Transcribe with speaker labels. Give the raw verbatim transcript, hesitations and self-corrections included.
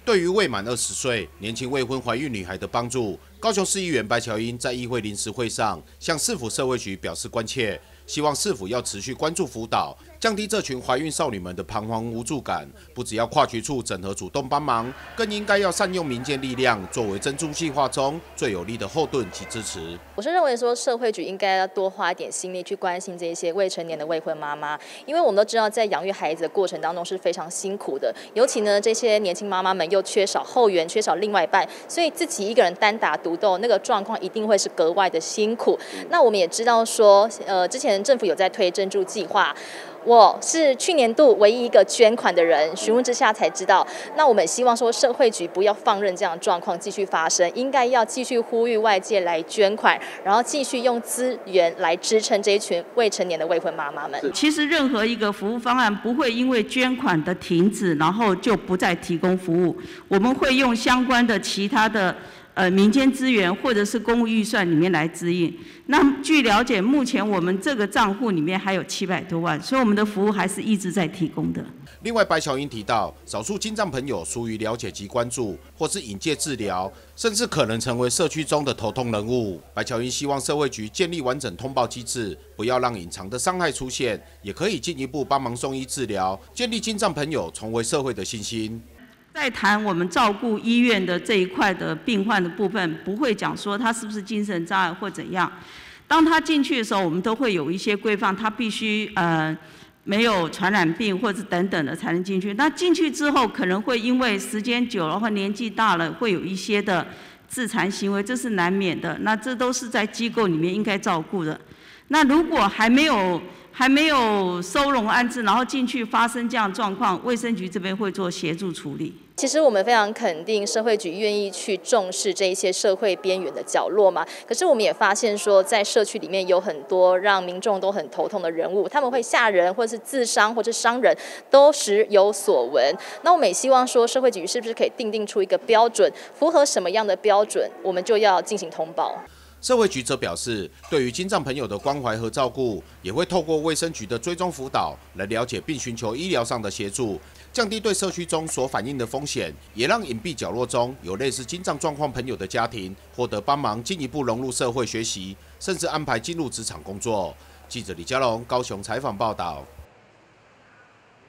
Speaker 1: 对于未满二十岁年轻未婚怀孕女孩的帮助，高雄市议员白乔英在议会临时会上向市府社会局表示关切，希望市府要持续关注辅导，降低这群怀孕少女们的彷徨无助感。不只要跨局处整合主动帮忙，更应该要善用民间力量，作为珍珠计划中最有力的后盾及支持。
Speaker 2: 我是认为说，社会局应该要多花一点心力去关心这些未成年的未婚妈妈，因为我们都知道，在养育孩子的过程当中是非常辛苦的，尤其呢，这些年轻妈妈们又缺少后援，缺少另外一半，所以自己一个人单打独斗，那个状况一定会是格外的辛苦。那我们也知道说，呃，之前政府有在推珍珠计划。我是去年度唯一一个捐款的人，询问之下才知道。那我们希望说，社会局不要放任这样的状况继续发生，应该要继续呼吁外界来捐款，然后继续用资源来支撑这一群未成年的未婚妈妈们。
Speaker 3: 其实任何一个服务方案不会因为捐款的停止，然后就不再提供服务。我们会用相关的其他的。呃，民间资源或者是公务预算里面来支应。那据了解，目前我们这个账户里面还有七百多万，所以我们的服务还是一直在提供的。
Speaker 1: 另外，白乔英提到，少数精障朋友疏于了解及关注，或是引介治疗，甚至可能成为社区中的头痛人物。白乔英希望社会局建立完整通报机制，不要让隐藏的伤害出现，也可以进一步帮忙送医治疗，建立精障朋友重回社会的信心。
Speaker 3: 在谈我们照顾医院的这一块的病患的部分，不会讲说他是不是精神障碍或怎样。当他进去的时候，我们都会有一些规范，他必须呃没有传染病或者等等的才能进去。那进去之后，可能会因为时间久了或年纪大了，会有一些的自残行为，这是难免的。那这都是在机构里面应该照顾的。那如果还没有还没有收容安置，然后进去发生这样的状况，卫生局这边会做协助处理。
Speaker 2: 其实我们非常肯定社会局愿意去重视这一些社会边缘的角落嘛。可是我们也发现说，在社区里面有很多让民众都很头痛的人物，他们会吓人，或是自伤，或是伤人，都时有所闻。那我们也希望说，社会局是不是可以定定出一个标准，符合什么样的标准，我们就要进行通报。
Speaker 1: 社会局则表示，对于精障朋友的关怀和照顾，也会透过卫生局的追踪辅导来了解并寻求医疗上的协助，降低对社区中所反映的风险，也让隐蔽角落中有类似精障状况朋友的家庭获得帮忙，进一步融入社会学习，甚至安排进入职场工作。记者李佳龙高雄采访报道。